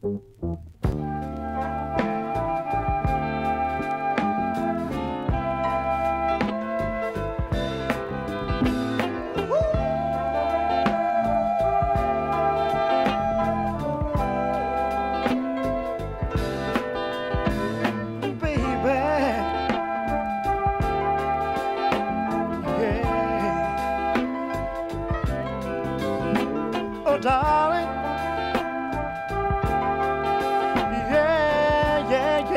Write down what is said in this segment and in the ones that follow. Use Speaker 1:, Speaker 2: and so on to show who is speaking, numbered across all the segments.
Speaker 1: Darling, yeah, yeah,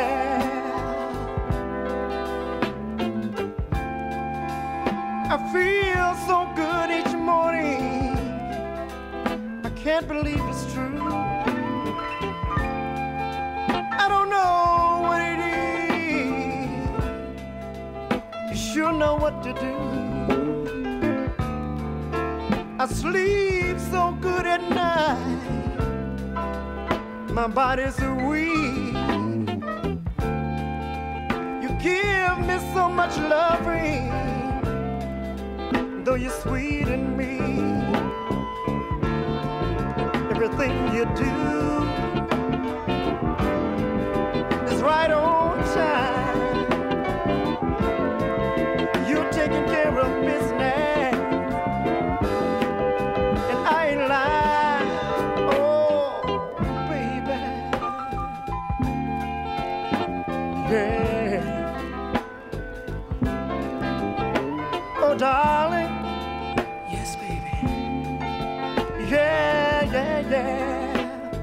Speaker 1: yeah. I feel so good each morning. I can't believe it's true. I don't know what it is. You sure know what to do. I sleep so good at night. My body's weak. You give me so much loving, though you're sweet in me. Everything you do is right on time. You're taking care of business. Darling, yes, baby, yeah, yeah, yeah.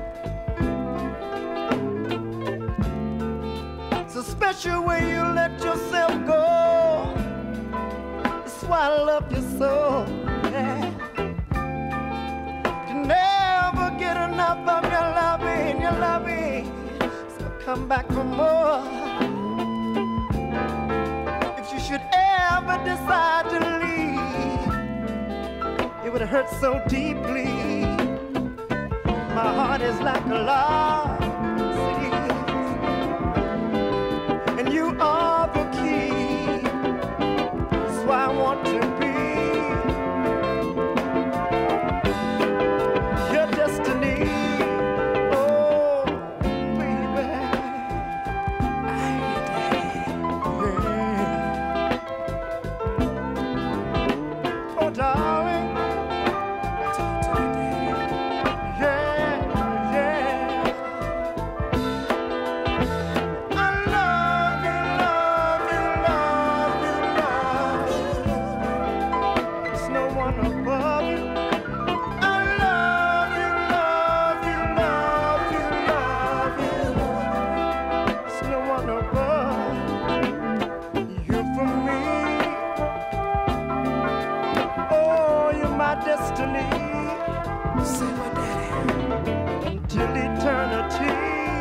Speaker 1: It's a special way you let yourself go. That's why I love you so, yeah. Can never get enough of your loving, so come back for more. If you should ever decide to leave, it would hurt so deeply. My heart is like a lost city, and you are the key. That's why I want to be your destiny. Oh, baby, darling, talk to me, baby. Yeah, yeah. I love you, love you, love you, love you. There's no one above you. I love you, love you, love you, love you. There's no one above you for me. My destiny, say my daddy, till eternity.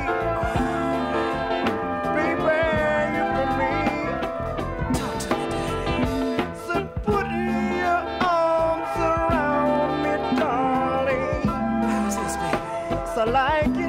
Speaker 1: Baby, you for me. Talk to me, daddy. So put your arms around me, darling. How's this, baby? So like